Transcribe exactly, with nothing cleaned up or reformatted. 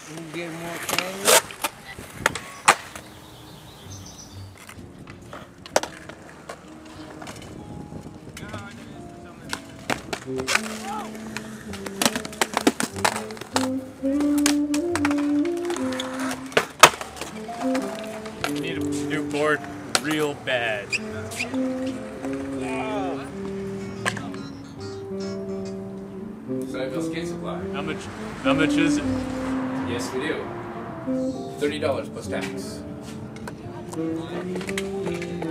You get more candy? Need a new board real bad. Sunnyvale Skate Supply. How much? How much is it? Yes, we do. Thirty dollars plus tax.